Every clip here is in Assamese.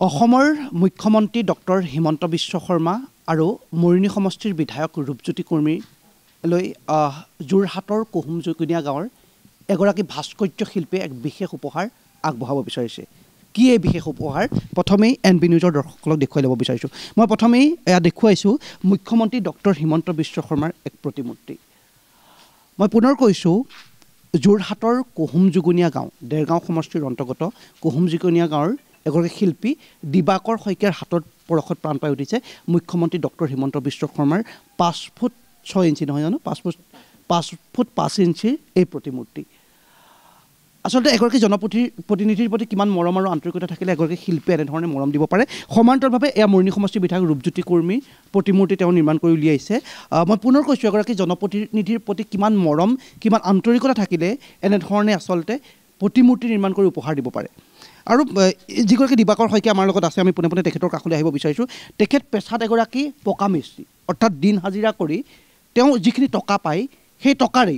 অসমৰ মুখ্যমন্ত্ৰী ডক্টৰ হিমন্ত বিশ্ব শৰ্মা আৰু মৰিনী সমষ্টিৰ বিধায়ক ৰূপজ্যোতি কুৰ্মীলৈ যোৰহাটৰ কুহুমজুকনীয়া গাঁৱৰ এগৰাকী ভাস্কৰ্য শিল্পীয়ে এক বিশেষ উপহাৰ আগবঢ়াব বিচাৰিছে। কি এই বিশেষ উপহাৰ প্ৰথমেই NB নিউজৰ দৰ্শকসকলক দেখুৱাই ল'ব বিচাৰিছোঁ। মই প্ৰথমেই এয়া দেখুৱাইছোঁ মুখ্যমন্ত্ৰী ডক্টৰ হিমন্ত বিশ্ব শৰ্মাৰ এক প্ৰতিমূৰ্তি। মই পুনৰ কৈছোঁ যোৰহাটৰ কুহুমজুকনীয়া গাঁও দেৰগাঁও সমষ্টিৰ অন্তৰ্গত কুহুমজুকনীয়া গাঁৱৰ এগৰাকী শিল্পী দিবাকৰ শইকীয়াৰ হাতৰ পৰশত প্ৰাণ পাই উঠিছে মুখ্যমন্ত্ৰী ডক্টৰ হিমন্ত বিশ্ব শৰ্মাৰ 5 ফুট 6 ইঞ্চি নহয় জানো 5 ফুট 5 ইঞ্চিৰ এই প্ৰতিমূৰ্তি। আচলতে এগৰাকী জনপ্ৰতিনিধিৰ প্ৰতি কিমান মৰম আৰু আন্তৰিকতা থাকিলে এগৰাকী শিল্পীয়ে এনেধৰণে মৰম দিব পাৰে। সমান্তৰালভাৱে এয়া মৰিনী সমষ্টিৰ বিধায়ক ৰূপজ্যোতি কুৰ্মীৰ প্ৰতিমূৰ্তি তেওঁ নিৰ্মাণ কৰি উলিয়াইছে। মই পুনৰ কৈছোঁ এগৰাকী জনপ্ৰতিনিধিৰ প্ৰতি কিমান মৰম কিমান আন্তৰিকতা থাকিলে এনেধৰণে আচলতে প্ৰতিমূৰ্তি নিৰ্মাণ কৰি উপহাৰ দিব পাৰে। আৰু যিগৰাকী দিবাকৰ শইকীয়া আমাৰ লগত আছে, আমি পোনে পোনে তেখেতৰ কাষলৈ আহিব বিচাৰিছোঁ। তেখেত পেছাত এগৰাকী পকা মিস্ত্ৰী, অৰ্থাৎ দিন হাজিৰা কৰি তেওঁ যিখিনি টকা পায় সেই টকাৰেই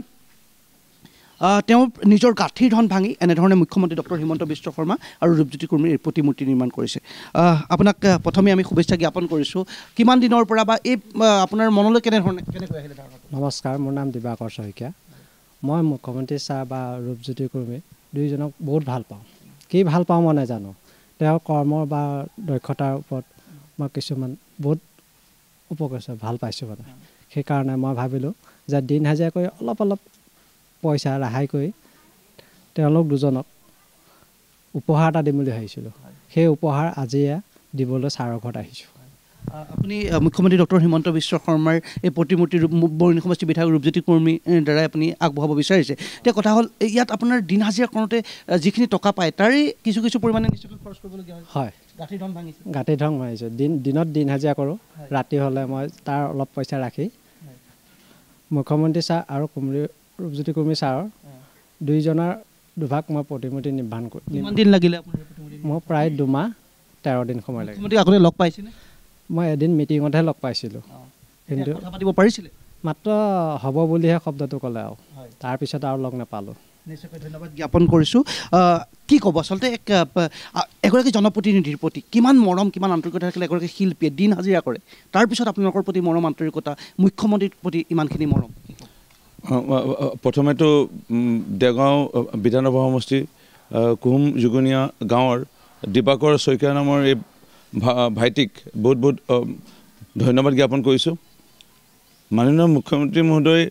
তেওঁ নিজৰ গাঁঠিৰ ধন ভাঙি এনেধৰণে মুখ্যমন্ত্ৰী ডক্টৰ হিমন্ত বিশ্ব শৰ্মা আৰু ৰূপজ্যোতি কুৰ্মীৰ এই প্ৰতিমূৰ্তি নিৰ্মাণ কৰিছে। আপোনাক প্ৰথমে আমি শুভেচ্ছা জ্ঞাপন কৰিছোঁ। কিমান দিনৰ পৰা বা এই আপোনাৰ মনলৈ কেনেকৈ আহিলে ধাৰণাটো? নমস্কাৰ, মোৰ নাম দিবাকৰ শইকীয়া। মই মুখ্যমন্ত্ৰী ছাৰ বা ৰূপজ্যোতি কুৰ্মী দুয়োজনক বহুত ভাল পাওঁ। কি ভাল পাওঁ মই নাজানো, তেওঁৰ কৰ্মৰ বা দক্ষতাৰ ওপৰত মই কিছুমান বহুত উপকৃত ভাল পাইছোঁ মানে। সেইকাৰণে মই ভাবিলোঁ যে দিন হাজিৰা কৰি অলপ পইচা ৰেহাই কৰি তেওঁলোক দুজনক উপহাৰ এটা দিম বুলি ভাবিছিলোঁ। সেই উপহাৰ আজিয়ে দিবলৈ ছাৰৰ ঘৰত আহিছোঁ। আপুনি মুখ্যমন্ত্ৰী ডক্টৰ হিমন্ত বিশ্ব শৰ্মাৰ এই প্ৰতিমূৰ্তি মৰিনী সমষ্টিৰ বিধায়ক ৰূপজ্যোতি কুৰ্মীৰ দ্বাৰাই আপুনি আগবঢ়াব বিচাৰিছে। এতিয়া কথা হ'ল ইয়াত আপোনাৰ দিন হাজিৰা কৰোঁতে যিখিনি টকা পায় তাৰে কিছু পৰিমাণে নিশ্চয়কৈ খৰচ কৰিবলগীয়া হয়। গাঁঠিৰ ধন ভাঙিছোঁ। গাঁঠিৰ ধন ভাঙিছোঁ। দিনত দিন হাজিৰা কৰোঁ, ৰাতি হ'লে মই তাৰ অলপ পইচা ৰাখি মুখ্যমন্ত্ৰী ছাৰ আৰু ৰূপজ্যোতি কুৰ্মী ছাৰৰ দুয়োজনৰ দুভাগ মই প্ৰতিমূৰ্তি নিৰ্মাণ কৰোঁ। কিমান দিন লাগিলে আপোনাৰ? মই প্ৰায় 2 মাহ 13 দিন সময় লাগিল। আপুনি লগ পাইছেনে? মই এদিন মিটিঙতহে লগ পাইছিলোঁ, কিন্তু কথা পাতিব পাৰিছিলে? মাত্ৰ হ'ব বুলিহে শব্দটো ক'লে আৰু তাৰপিছত আৰু লগ নাপালোঁ। নিশ্চয়কৈ ধন্যবাদ জ্ঞাপন কৰিছোঁ। কি ক'ব আচলতে এগৰাকী জনপ্ৰতিনিধিৰ প্ৰতি কিমান মৰম কিমান আন্তৰিকতা থাকিলে এগৰাকী শিল্পীয়ে দিন হাজিৰা কৰে, তাৰপিছত আপোনালোকৰ প্ৰতি মৰম আন্তৰিকতা, মুখ্যমন্ত্ৰীৰ প্ৰতি ইমানখিনি মৰম? প্ৰথমেতো দেৰগাঁও বিধানসভা সমষ্টি কুহুমজুকনীয়া গাঁৱৰ দিবাকৰ শইকীয়া নামৰ এই ভাইটিক বহুত ধন্যবাদ জ্ঞাপন কৰিছোঁ। মাননীয় মুখ্যমন্ত্ৰী মহোদয়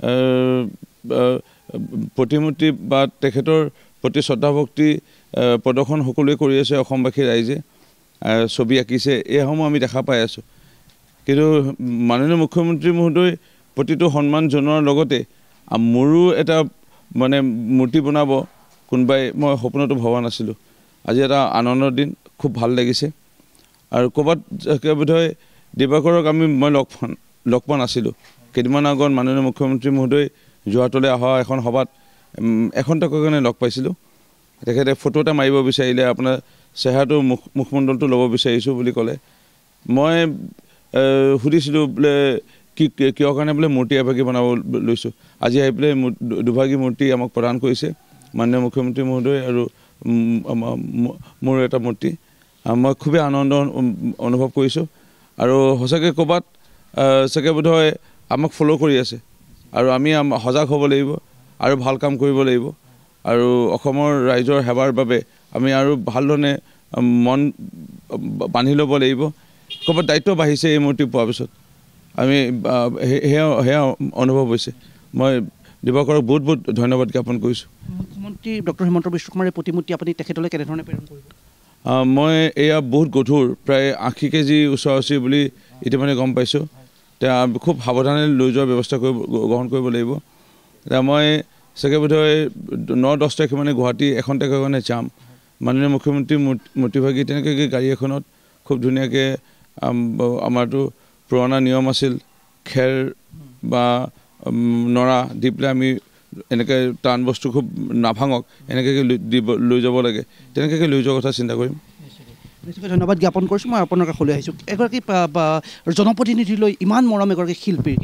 প্ৰতিমূৰ্তি বা তেখেতৰ প্ৰতি শ্ৰদ্ধা ভক্তি প্ৰদৰ্শন সকলোৱে কৰি আছে। অসমবাসী ৰাইজে ছবি আঁকিছে, এইসমূহ আমি দেখা পাই আছোঁ। কিন্তু মাননীয় মুখ্যমন্ত্ৰী মহোদয় প্ৰতিটো সন্মান জনোৱাৰ লগতে মোৰো এটা মানে মূৰ্তি বনাব কোনোবাই, মই সপোনতো ভবা নাছিলোঁ। আজি এটা আনন্দৰ দিন, খুব ভাল লাগিছে। আৰু ক'ৰবাত বোধহয় দিবাকৰক মই লগ পোৱা নাছিলোঁ। কেইদিনমান আগত মাননীয় মুখ্যমন্ত্ৰী মহোদয় যোৰহাটলৈ অহা এখন সভাত টকাৰ কাৰণে লগ পাইছিলোঁ। তেখেতে ফটো এটা মাৰিব বিচাৰিলে, আপোনাৰ চেহেৰাটো মুখমণ্ডলটো ল'ব বিচাৰিছোঁ বুলি ক'লে। মই সুধিছিলোঁ বোলে কিয় কাৰণে বোলে মূৰ্তি এভাগী বনাব লৈছোঁ। আজি আহি পেলাই দুভাগী মূৰ্তি আমাক প্ৰদান কৰিছে মাননীয় মুখ্যমন্ত্ৰী মহোদয় আৰু মোৰ এটা মূৰ্তি। মই খুবেই আনন্দ অনুভৱ কৰিছোঁ। আৰু সঁচাকৈ ক'ৰবাত চাগে বোধহয় আমাক ফ'ল' কৰি আছে, আৰু আমি সজাগ হ'ব লাগিব আৰু ভাল কাম কৰিব লাগিব। আৰু অসমৰ ৰাইজৰ সেৱাৰ বাবে আমি আৰু ভালধৰণে মন বান্ধি ল'ব লাগিব। ক'ৰবাত দায়িত্ব বাঢ়িছে এই মূৰ্তি পোৱাৰ পিছত, আমি সেয়া অনুভৱ হৈছে। মই দিবাকৰক বহুত ধন্যবাদ জ্ঞাপন কৰিছোঁ। মুখ্যমন্ত্ৰী ডক্টৰ হিমন্ত বিশ্ব শৰ্মাৰ এই প্ৰতিমূৰ্তি আপুনি তেখেতলৈ কেনেধৰণে প্ৰেৰণ কৰিব? মই এয়া বহুত গধুৰ, প্ৰায় 80 কেজি ওচৰা-ওচৰি বুলি ইতিমধ্যে গম পাইছোঁ। এতিয়া খুব সাৱধানে লৈ যোৱাৰ ব্যৱস্থা গ্ৰহণ কৰিব লাগিব। এতিয়া মই চাগে বোধহয় 9-10 তাৰিখে মানে গুৱাহাটী এখন তাৰিখৰ কাৰণে যাম। মাননীয় মুখ্যমন্ত্ৰী মূৰ্তিভাগী তেনেকৈ গাড়ী এখনত খুব ধুনীয়াকৈ, আমাৰতো পুৰণা নিয়ম আছিল খেৰ বা নৰা দি পেলাই আমি এনেকৈ টান বস্তু খুব নাভাঙক এনেকৈ লৈ যাব লাগে, তেনেকৈ লৈ যোৱাৰ কথা চিন্তা কৰিম। নিশ্চয়কৈ ধন্যবাদ জ্ঞাপন কৰিছোঁ। মই আপোনাৰ কাষলৈ আহিছোঁ। এগৰাকী জনপ্ৰতিনিধিলৈ ইমান মৰম এগৰাকী শিল্পীৰ, কি ক'ব?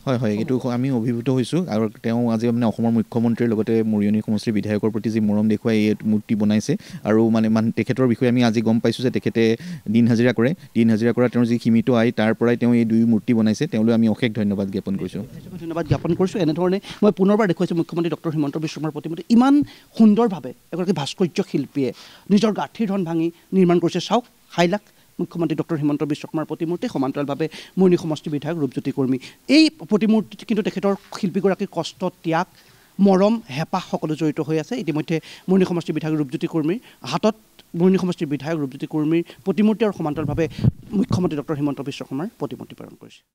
হয় হয় এইটো আমি অভিভূত হৈছোঁ আৰু তেওঁ আজি মানে অসমৰ মুখ্যমন্ত্ৰীৰ লগতে মৰিয়নি সমষ্টিৰ বিধায়কৰ প্ৰতি যি মৰম দেখুৱাই এই মূৰ্তি বনাইছে আৰু মানে তেখেতৰ বিষয়ে আমি আজি গম পাইছোঁ যে তেখেতে দিন হাজিৰা কৰে তেওঁৰ যি সীমিত আয় তাৰ পৰাই তেওঁ এই দুই মূৰ্তি বনাইছে তেওঁলৈ আমি অশেষ ধন্যবাদ জ্ঞাপন কৰিছোঁ এনেধৰণে মই পুনৰবাৰ দেখুৱাইছোঁ মুখ্যমন্ত্ৰী ডক্টৰ হিমন্ত বিশ্ব শৰ্মাৰ প্ৰতিমূৰ্তি ইমান সুন্দৰভাৱে এগৰাকী ভাস্কৰ্য শিল্পীয়ে নিজৰ গাঁঠিৰ ধন ভাঙি নিৰ্মাণ কৰিছে চাওক হাইলাক মুখ্যমন্ত্ৰী ডক্টৰ হিমন্ত বিশ্ব শৰ্মাৰ প্ৰতিমূৰ্তি সমান্তৰালভাৱে মৰিয়নি সমষ্টিৰ বিধায়ক ৰূপজ্যোতি কৰ্মী এই প্ৰতিমূৰ্তিত কিন্তু তেখেতৰ শিল্পীগৰাকীৰ কষ্ট ত্যাগ মৰম হেঁপাহ সকলো জড়িত হৈ আছে ইতিমধ্যে মৰিয়নি সমষ্টিৰ বিধায়ক ৰূপজ্যোতি কৰ্মীৰ হাতত মৰিয়নি সমষ্টিৰ বিধায়ক ৰূপজ্যোতি কৰ্মীৰ প্ৰতিমূৰ্তি আৰু সমান্তৰালভাৱে মুখ্যমন্ত্ৰী ডক্টৰ হিমন্ত বিশ্ব শৰ্মাৰ প্ৰতিমূৰ্তি প্ৰেৰণ কৰিছে